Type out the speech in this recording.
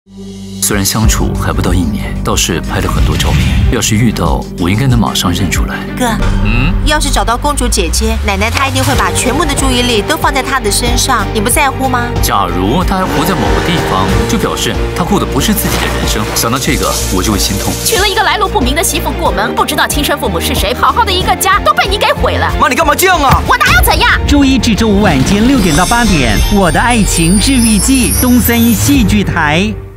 虽然相处还不到1年，倒是拍了很多照片。要是遇到，我应该能马上认出来。 哥，要是找到公主姐姐，奶奶她一定会把全部的注意力都放在她的身上，你不在乎吗？ 假如她还活在某个地方，就表示她过的不是自己的人生。想到这个，我就会心痛。 娶了一个来路不明的媳妇过门，不知道亲生父母是谁，好好的一个家都被你给毁了。 妈，你干嘛这样啊？ 我哪有怎样？ 周1至周5晚间6点到8点，《我的爱情治愈记》东森戏剧台。